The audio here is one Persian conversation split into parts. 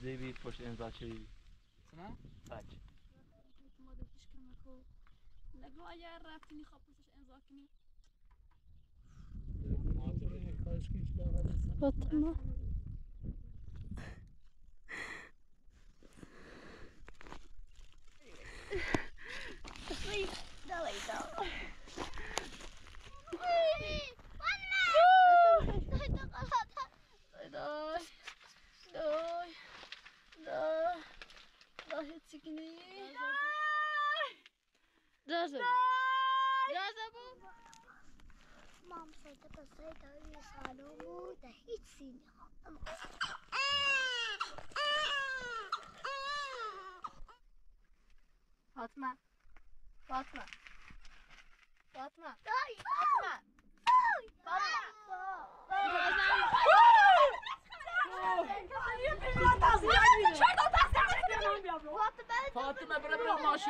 بید پشت امضا چی سنا؟ تاج ما دوتیش کمکو نگو اگر رفتینی خواب پسش امضا کنی فاطمه Sleep. No, lay down. Mam söyledi basaydı salomu da hiç sinirlenmem. Fatma. Fatma. Fatma. Dayı. Fatma. فاطمه برا ماشي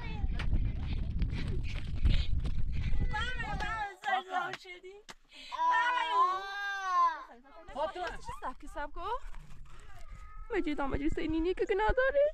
فاطمه سبکی سبکو مجید آمجید سینینی که نداره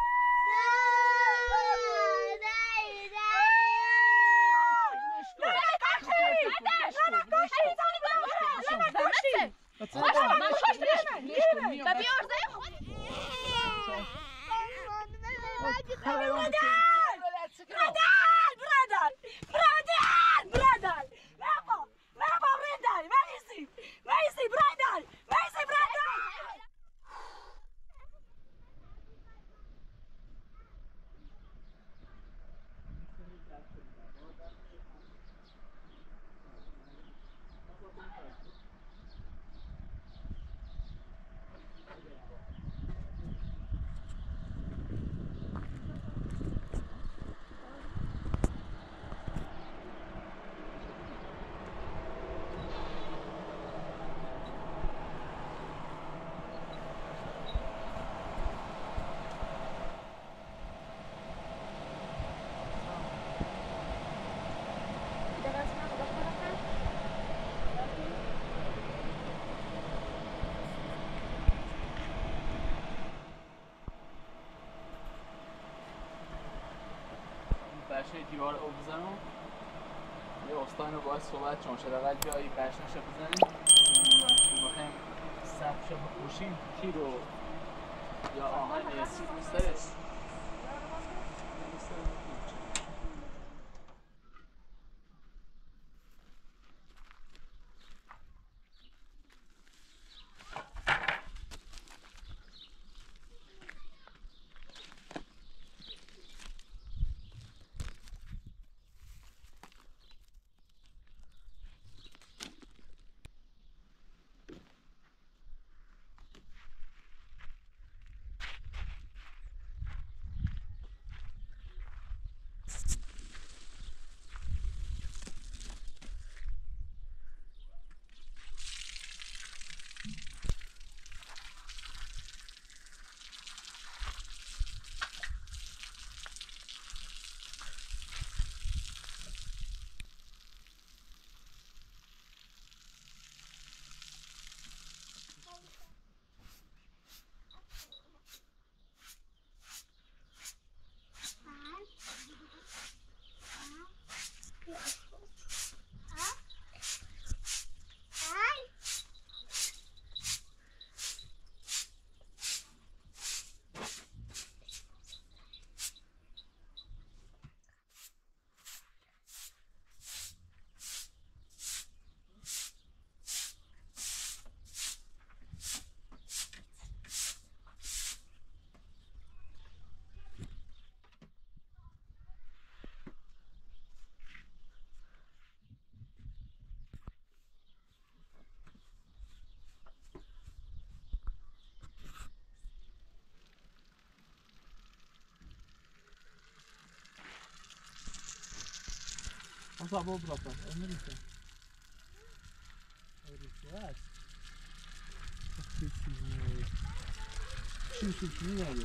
بشه دیوار رو بزنم یه استان رو باید صحبت چون شده اول جایی بشنشه بزنیم بخیم سبشه بپوشیم کی رو یا آهن یا سی بسترش Acabou o próprio. É muito. É isso. Xixi,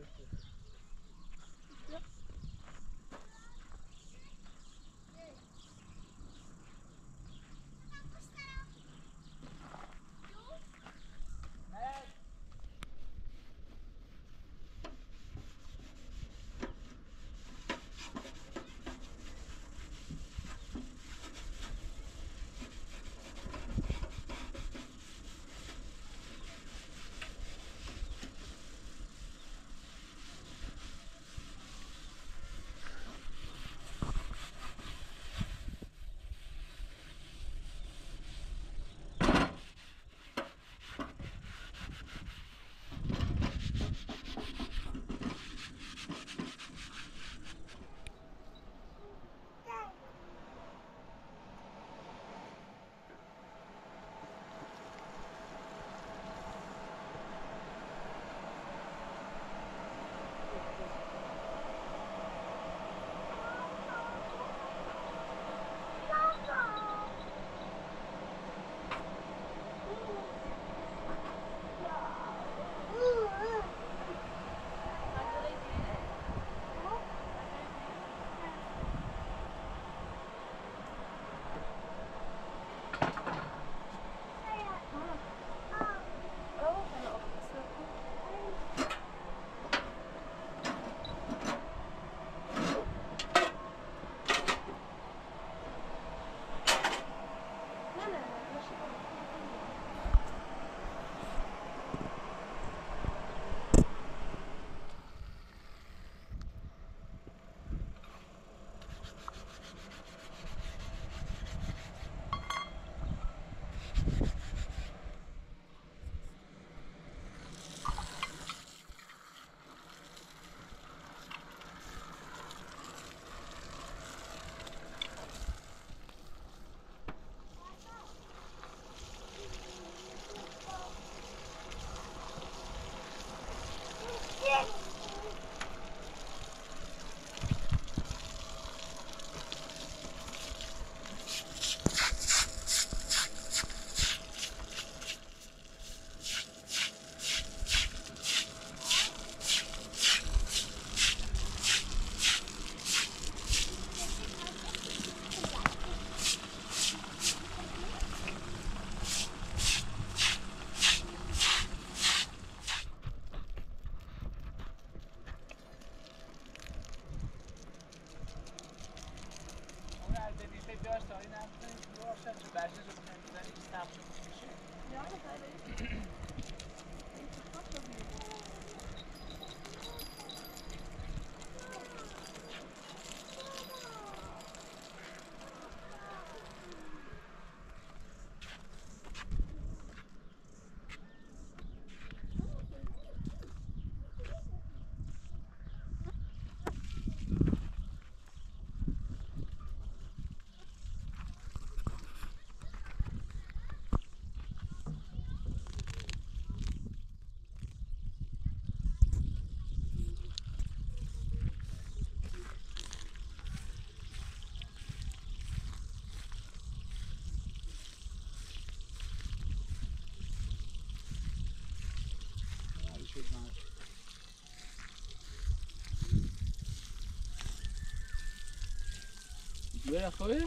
بره خوبه؟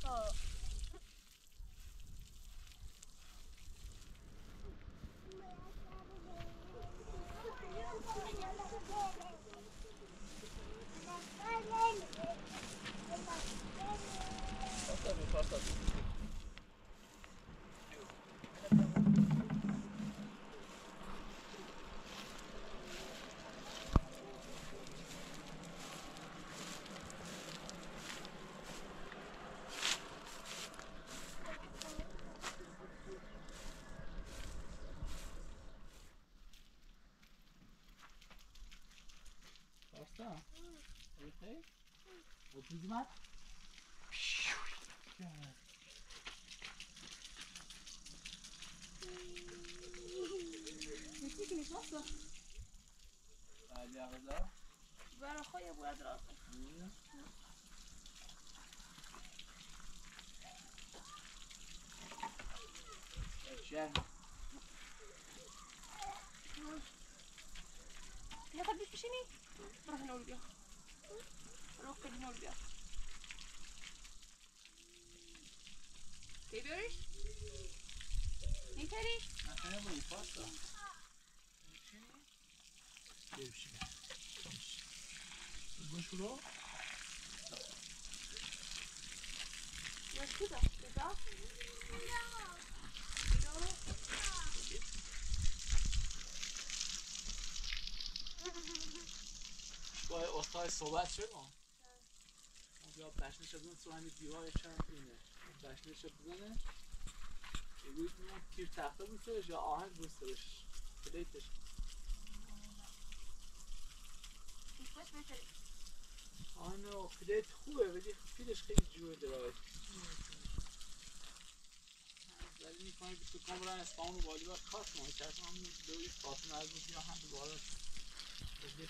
Okay. Wat doe je maar? نسيت مش واصلة. Ja, wat dan? بقى اخويا ابويا دراسة. Jen. یا تا بیش بشینی؟ برو نول بیا. برو خیلی نول بیا. کی بیاریش؟ نیتریش؟ نه با این پاستا بشینی؟ گوش رو؟ مشکوزه؟ بیزا؟ با استاد صحبت شد اونجا بشنش بزنه تو همین دیوار چند اینه بشنش بزنه روی اون کیر تخته بوستش یا آهنگ بوستش پلیتش آنو پلیت خوبه ولی پیلش خیلی جوه درای ولی میکنه که تو کامران اسفان و والیبال کات ماه چرا هم دوی کاتون از بود یا هم دوباره بزنید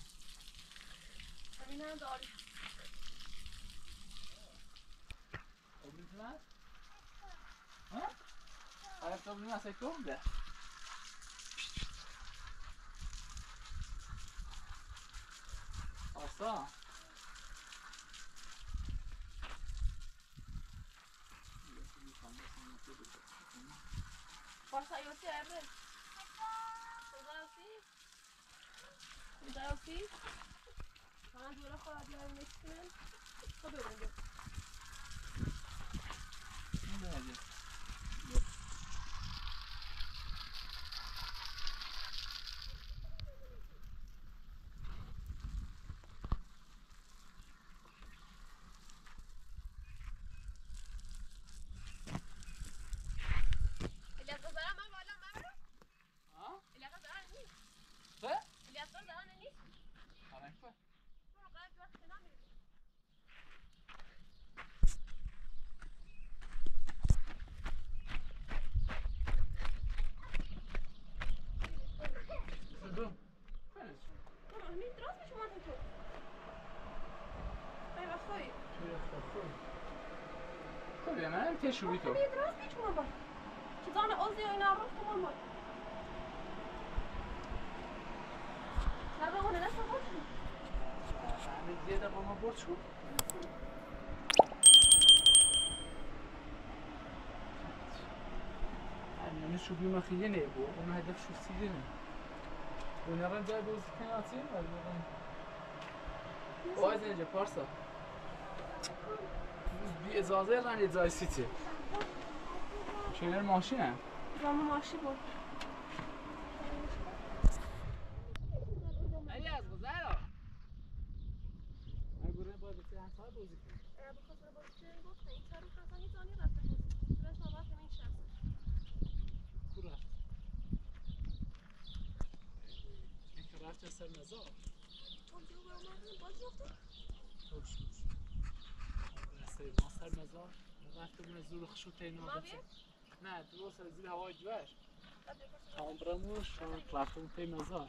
همین هم داری Obrigado. Hã? Olha para mim, você come? Olha só. Força aí, você é, velho. Cuidado assim. Bana göre falan gelmek için. Tabii öyle. Ne oldu? شوی تو راست میچونم با چیزان اوزی و اینا رو تو مامان نبا اون نشو باشی همه زیاده با ما برد شو همه شوی ما خیلی نیبو اون هدف شو سیده نه اون نرم جای بوزی کناتی باید اینجا پارسا بی اجازه رنگ جای سیتی شویر ماشینه زمان ماشی بود علی از گذارا اگه باید بسی همسای بوزی کنی بخاطر بازی کنیم گفته این چهار روز خزانی زانی رفته بازی برای صحبت همین شخص کو رفت این که رفت سر مزار تو دیو برام نکنیم بازی رفته خوش ما سر مزار رفته بونه زور خشوت اینا نه درست از زیر هوای جوش تمام برموش رفته بونه پی مزار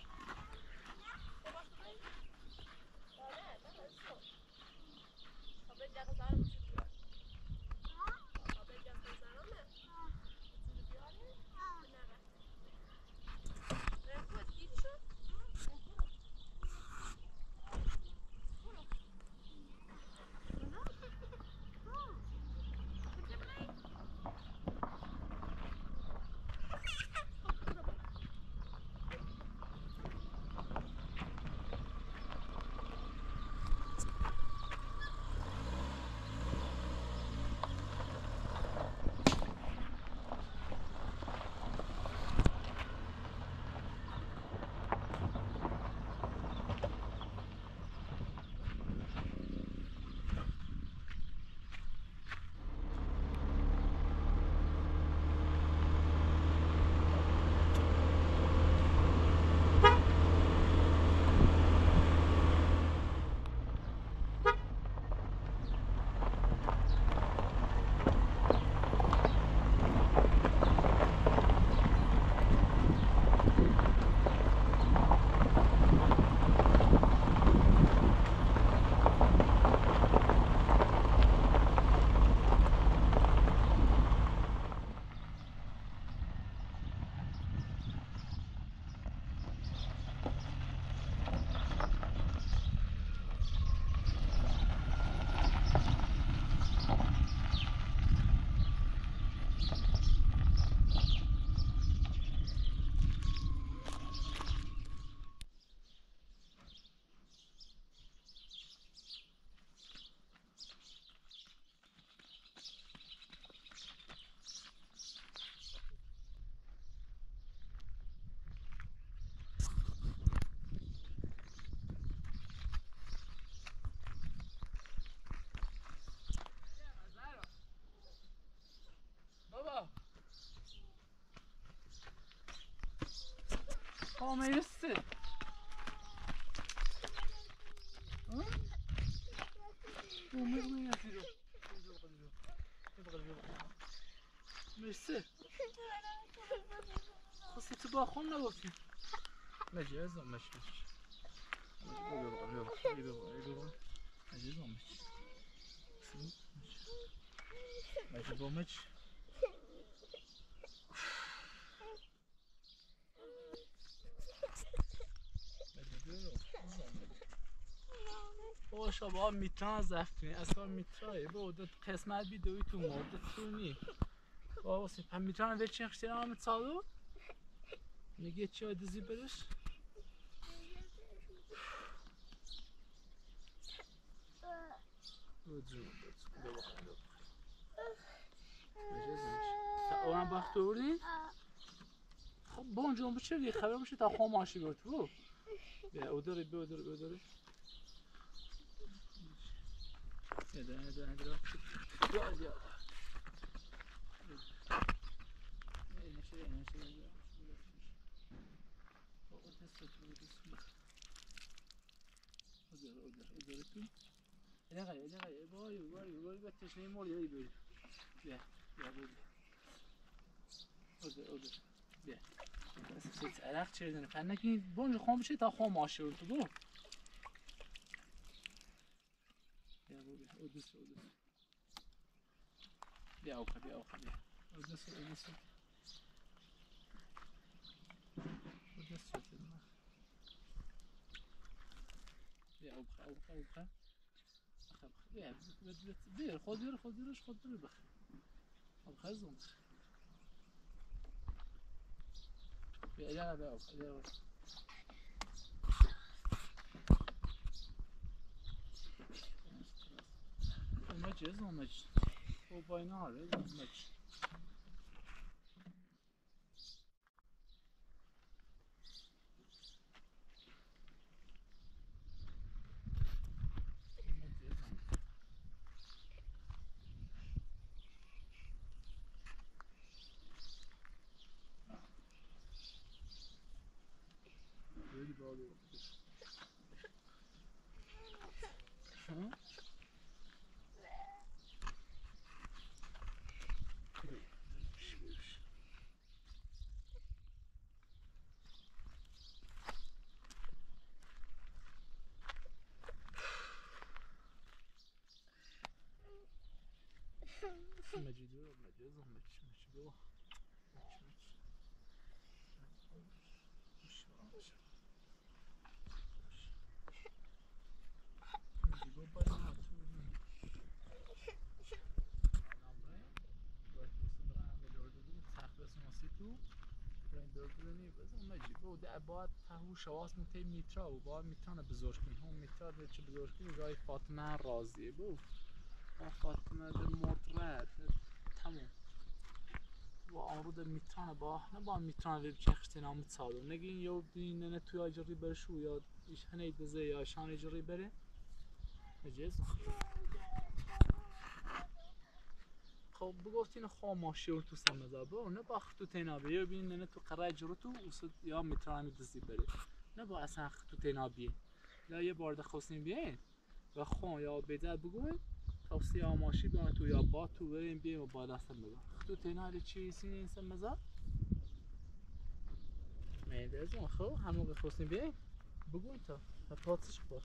Kamerası. Umurumda yazıyor. مرسی خواستی تو با خون نگفتی مجی از اون مجی مجی با مجی باش با میتران زفتونی اصلا میترایی با دو قسمت بیدوی تو مورد تونی با واسه هم میتران ولی چین خشتیر هم تصادو میگه چی های دزی برش اونم وقت بردی؟ خب بونجا اون بچه دیگه خبر میشه تا خواه ماشی برد برو بیا او داری بیا داری بیا داری اداره بیا بیا وای بتشنی موری بیا بیا بیا بس عرق چردن فنکی بونج خام بشه تا خام ماشه تو برو بیا اودس بیا اوخه بیا اودس بیا اوخه بیا خود بیار بخ اوخه زون بیا بیا اوخه مجز او بایناره مجز باید تهوش آواز مته میترا و باید میترانه بزرگ کنی هم میترا ده چه بزرگ کنی گاهی فاطمه راضیه بو با فاطمه ده مردره تموم و آرو ده میترانه با نه با میترانه بچه خشتی نامت سادو نگین یا بینه نه توی آجری برشو یا ایش هنه دزه یا شان آجری بره مجیز خب بگفتین خواه ماشی رو تو سمزا برو نه با خطو تینابیه یا بینه نه تو قرار جرو تو یا میترانه دزی بره نه با اصلا خطو تینابیه یا یه بارده خوستین بیاین و خون یا بیدر بگوین توصی یا ماشی بیان تو یا با تو بریم بیایم و با دستم بگم خطو تینابی چی سینه این سمزا میده از اون خب همون خوستین بیاین بگوین تا پاتش بار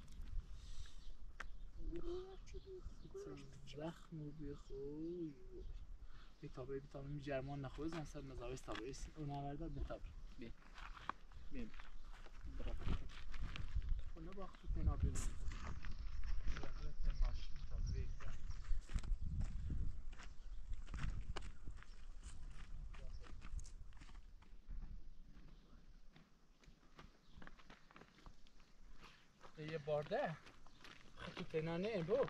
زخم بیخوی بیتابه می جرمان نخواه زن سر مزاویست تابه ایست اون آورده بیتابه بیم برا خونه با خطو تینا بیم یه بارده خطو تینا نه بو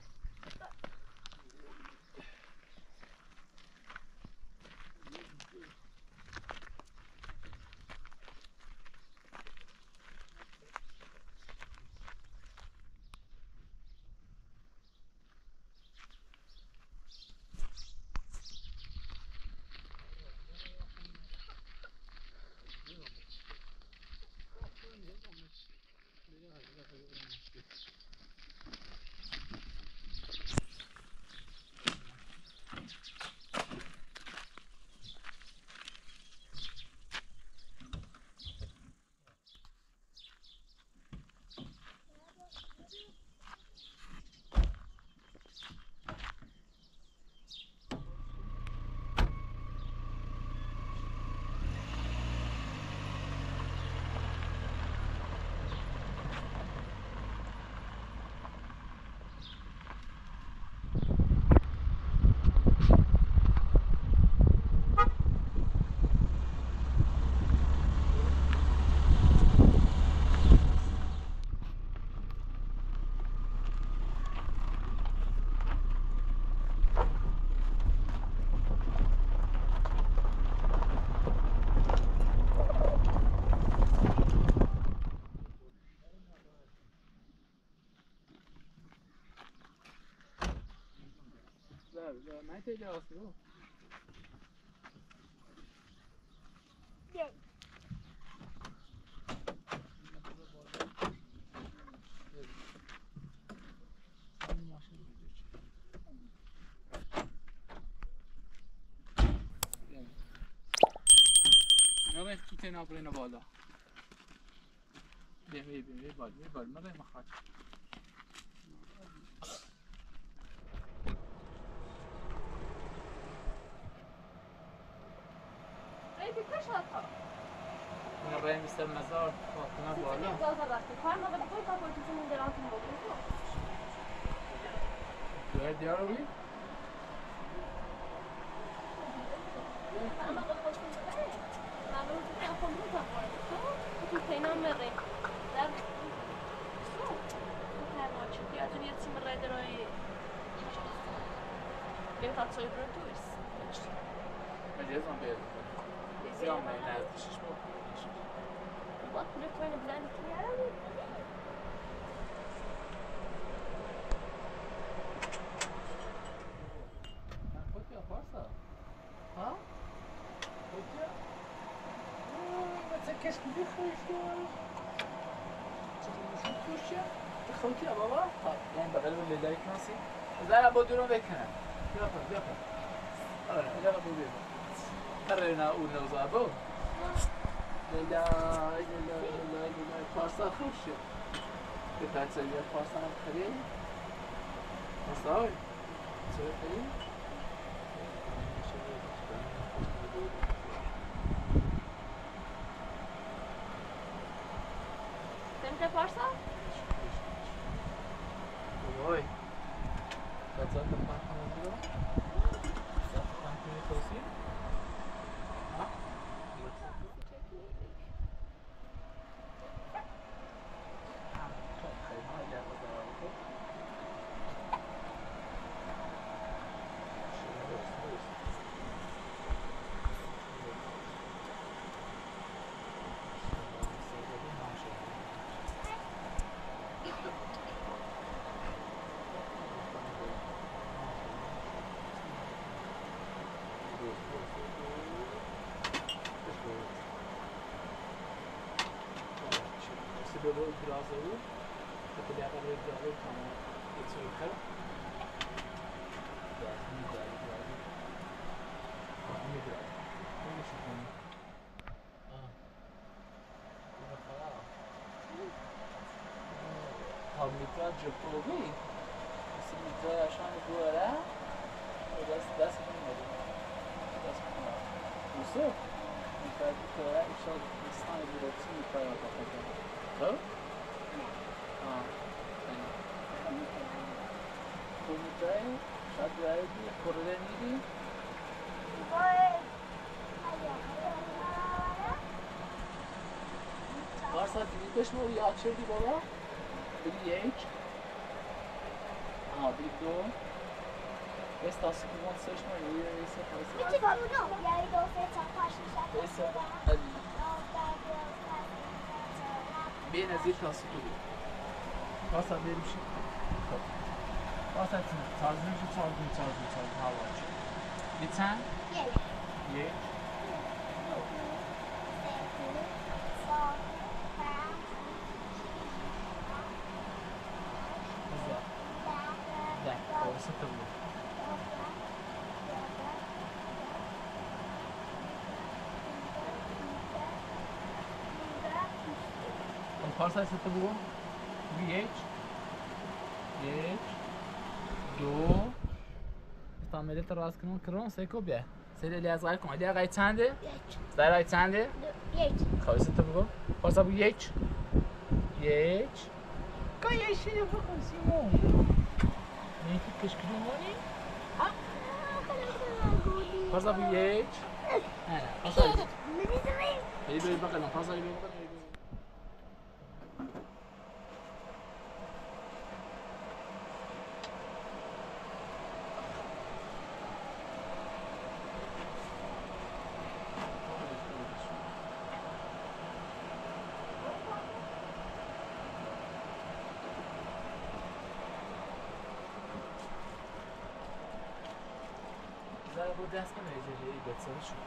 ما تيجي أصله. نبغى توتين أبرينا بالا. بيمي بال ما بين مخاط. نبغى مثل مزار فاطمة بالا. ده دياروي؟ مجازم بيد. يوم ما ينادش شو؟ خد يا فرصة. ها؟ خد يا. ما تسكش كذي خوش. شو خوش يا؟ خوتي يا بابا. يعني بغل ولا لا يكنسي. زين بدونه بكنا. يلا. يلا بدونه. ترينا أول نوزابو. لا فرصة خوش. بتاعت سوية فرصة خليل. مصاوي. سوي خليل. تمتى فرصة؟ وای بچه‌ها تفاهم کنید تفاهم کنید توصیل ها Bylo Brazil, to já tady Brazil tam je co jde. میتر جپوی مثل میتر عشان دوره و دست کنیم موسو میتر دوره ایشان دستان بیرتی میتر خب؟ تو میتره شاید دوره دیگه خورده میدی varsa büyük mü ya açırdı baba? Biri yeç. Biri do. Esta segunda sexta manhã esse faz. E tipo, não, e aí do fecha a faixa já. Esse ali. Bem nazir kalsı tudo. Varsa benim şey. Varsa tarzınızı çaldı hava. Lütfen. Yeç. ست بود. اون پارسال ست بود؟ یک دو تعمل راس کنون کرون سیکو بیا سری اللي از کن اللي قاعد چنده؟ سری قاعد چنده؟ خب ست بگو پارسال بود یک کایا شیره بکن سیمون نیتی کشکلونی؟ پارسال بود یک نه پارسال بود بری بقیدم پارسال بری بقیدم بود دست کنه اجازه‌ای بسازه شد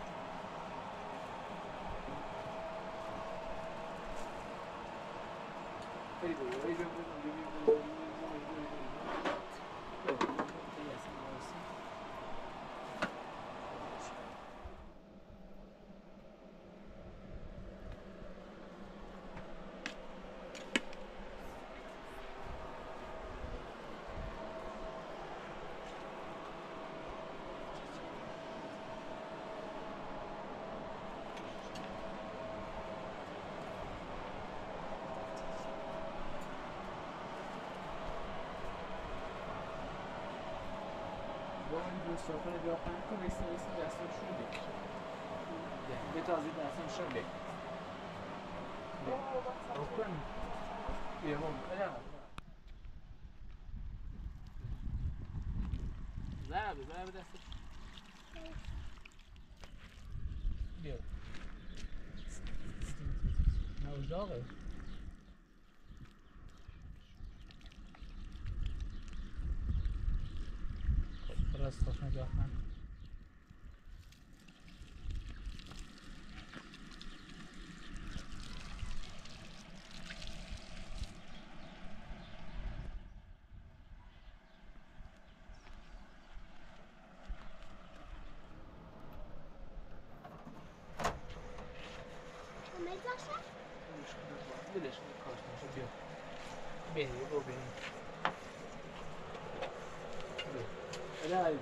سفره بیا پنج کن ویسی دستم شروع بکشه به تازی دستم شروع بکشه بکن بیا بام زربه دستش بیا نوزاقه راست خوش نگاه کن دلش کاش نشه بیا بیا برو بریم Dai,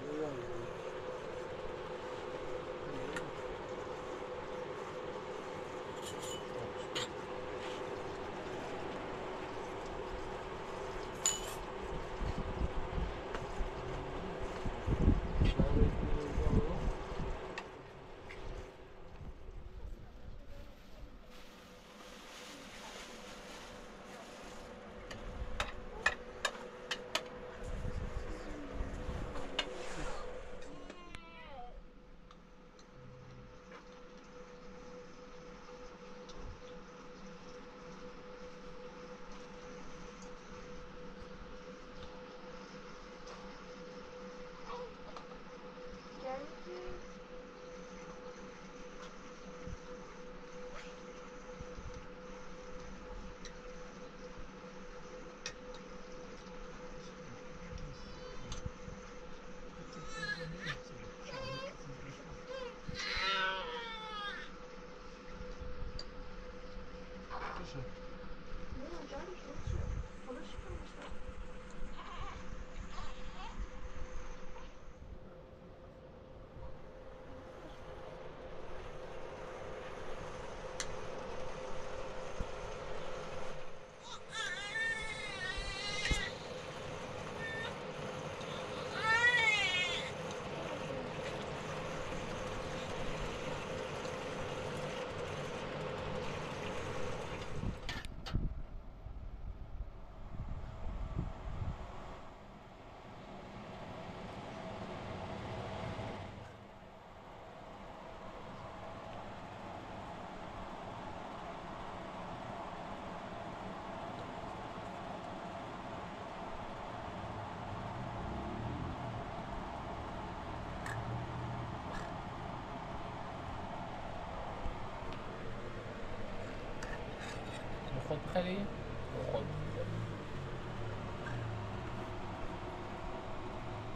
خود بخری؟ خود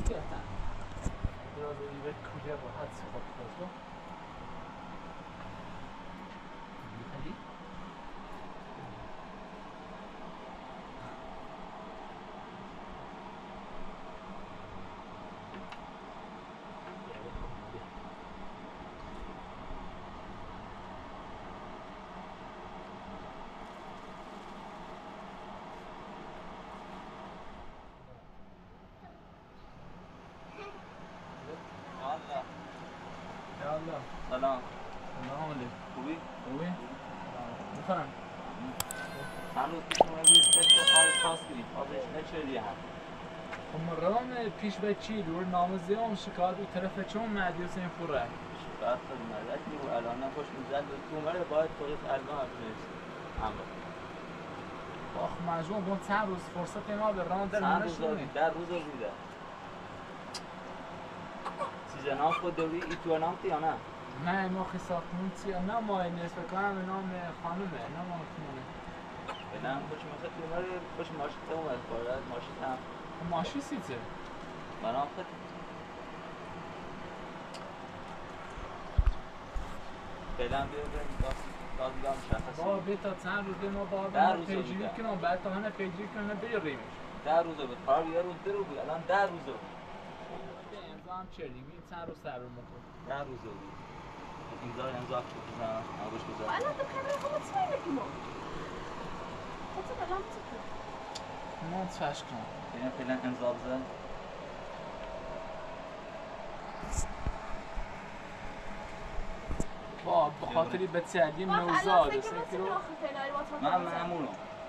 گرفتن دراز دیگه کجا با حد خود کنم می‌خوای؟ الله سلام سلام علیکم خوبی؟ خوبی؟ می‌خوام چند روز پیش اومدی سه کار خاص کنی آزش نچردی هم مرام پیش به چی دور نامزیان شکایت و طرف چون مهدی حسین پوره شکایت کنی مدرکی و الان نخوش میزد تو مره باید خودت الان هم بنویسی اما آخ مجموع با چند روز فرصت ما به ران در چند روز نشونی در روز بوده سیزنام خود دوری ای تو نامتی یا نه؟ نه ما خیساختمون چیه نه ما نیست بکنم نام خانومه نه ما خانومه بنام خوش مثلا تو مره خوش ماشین تو اومد خواهد ماشین هم ماشی سیزه منام خود فعلا بیا بریم تا دیگه مشخصی با بیتا چند روز ما با در ما روز پیجیری بوده. کنم بعد تا هنه پیجیری کنم بریمش 10 روزه بود قرار یه روز 2 روز بود الان 10 روزه بود امضا هم چردیم این چند روز سر رو مخور 10 روزه بود امضا بزن آغوش بزن وأنا بخبرك هو تصوير كيما خاطر لا متكلم ما تفش کنم فعلا امضا بزن با بخاطری به تعلیم نوزاد سکرو من مأمورم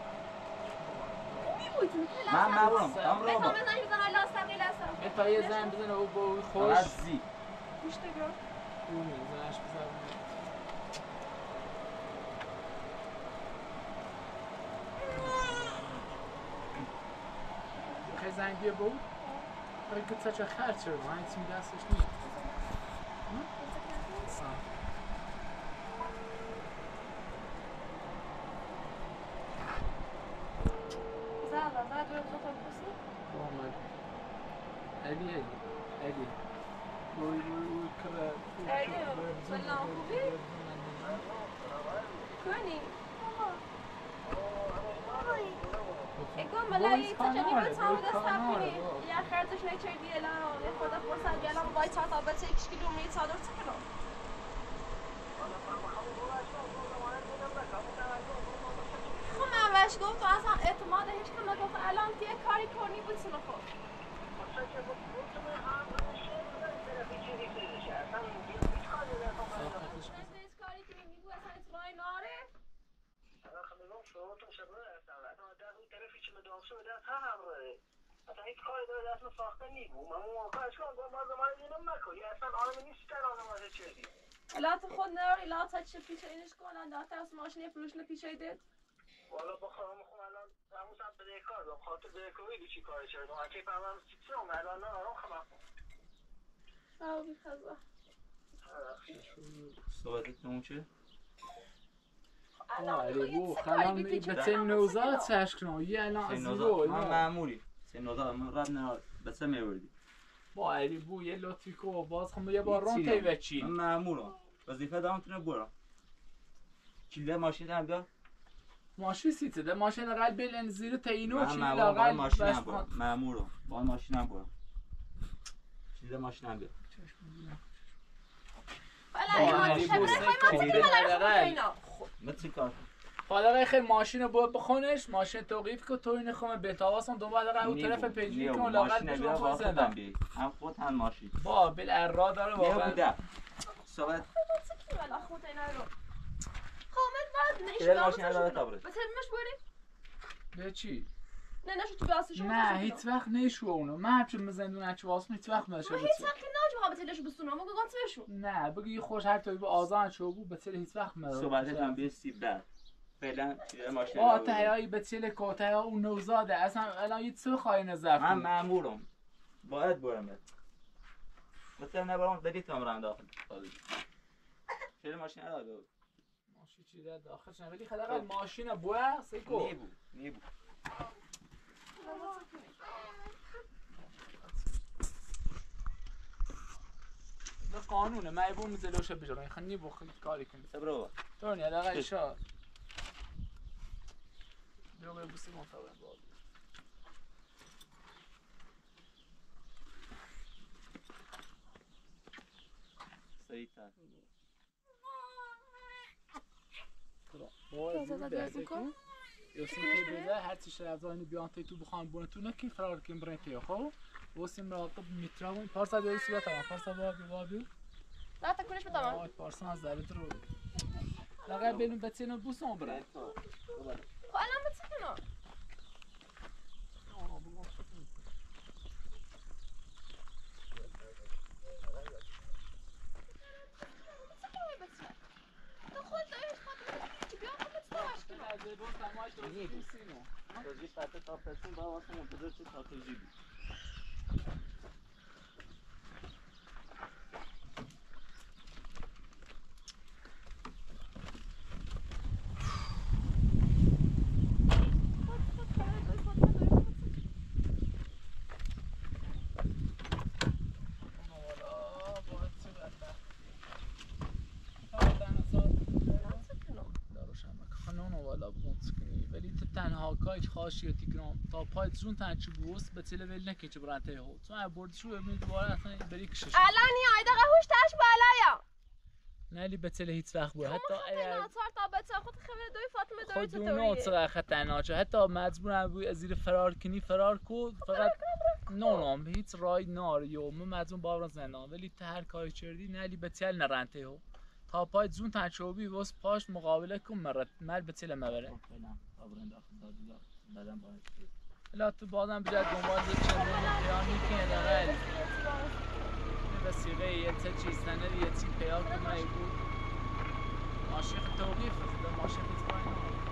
من مأمورم هم رو با بیتا یه زن بزنه او با او خوش فقط زی اون زنش بزنه خیلی زنگیه با او خیلی که چه خرد شد من این تیمی دستش نیست آمد علی علی روی کره اگم ملایی تا جنی من تمام دست کنی یا خردش نچردی الان خدا فرصت الان باید تا تا بچه 1 کیلومتر صادر کنم خب من بهش گفت تو اصلا اعتماد هیچ کم نگفت الان که کاری کنی بود سنو خود کاری که میگو اصلا اطلاعی ناره اصلا هیچ کاری داره دست ساخته نیبو من موقع اشکال با ما زمان اینم نکنی اصلا آنم نیست در آنم آده چردی لا خود ناری لا تا چه پیچه اینش کنن لا تا از ماشین فروش نپیچه دید والا بخورم الان همون سم بده کار دارم خاطر بده کاری چی کار چردم اکی فهمم سیترم الان نه آرام خمم او بی خزا صحبتتون چه؟ علی بو خلام به سن نوزاد چشک کنم یه الان زیرو من مأموری سه نوزاد من رد نه به سه میوردی با علی بو یه لطفی کو باز خم یه بار رون تی بچی من مأمورم وظیفه دارم تونه برم کله ماشین هم بیار ماشین سیته ده ماشین قلب بلن زیر تینو من چی مأمورم باید لاقل ماشین هم برم مأمورم باید ماشین هم برم کله ماشین هم بیار مثل کار حالا خیلی ماشین رو بخونش ماشین توقیف که توی نخوام بتاواسم دوباره دقیقه اون طرف پیجی کن لاقل ماشین بشون بیار خود با خودم زدم بیای هم خود هم ماشین با بل ارا داره واقعا بوده صحبت کله ماشین هم داره تابره به چی؟ نه تو بیاسش نه هیچ وقت نیشو اونو من همچون مزندون هرچی واسم هیچ وقت نشه من هیچ وقت ناج محبت لش بسونم مگه گانت بشو نه بگی خوش هر توی به آزان چو بود به تل هیچ وقت مدار صحبتت هم بیار سیب در فعلا کله ماشین با تهیایی به تل کوته اون نوزاده اصلا الان هیچ سو خواهی نزفت من مأمورم باید برم مثلا نبرم داری تامرم داخل کله ماشین هم داره ماشین چی در داخلش نه ولی خداقل ماشین بوه سیکو نیبو قانونه ما يبون مزلوش بجرين خلني بو خلي كاري كن سبرو توني على غير شات بيوم يبصي ما فاهم بعض سيتا يوسف كبيرة هرتي شرازاني بيانتي تو بخان بونتونه كي فرار كم بريتي خو وسم راقب متراون پارسا بیاسی با تمام پارسا بابی لا تاكلش بطبعا آه پارسا از داره درو لقای بینم بتینو بوسون برای خو الان بتسكنوا Così fate troppo su, ma vostro non potete fare così. کاش خاشیتی گرام تا پای زون تنچ بوس به تلویل نکه چه برانته هو تو برد شو ببین دوباره اصلا بری کشش الان یه دقیقه هوش تاش بالایا نلی به تله هیچ وقت بود حتی اگر ناصر تا بچه خود خبر دوی فاطمه دوی خود اون ناصر خطا ناچه حتی مجبورم بود از زیر فرار کنی فرار کو فقط نونام هیچ رای ناریو من مجبور باور زندان ولی تا هر کاری کردی نلی به تل نرانته هو تا پای زون تنچ بی وس پاش مقابله کن مرد مال به تل مبره بعدم باید لا تو بازم بجد دنبال یک چندان پیام میکنه دقیل وسیقه یه چیز تنه یه چی پیام کنه بود ماشیخ توقیف ده ماشیخ اتفاقی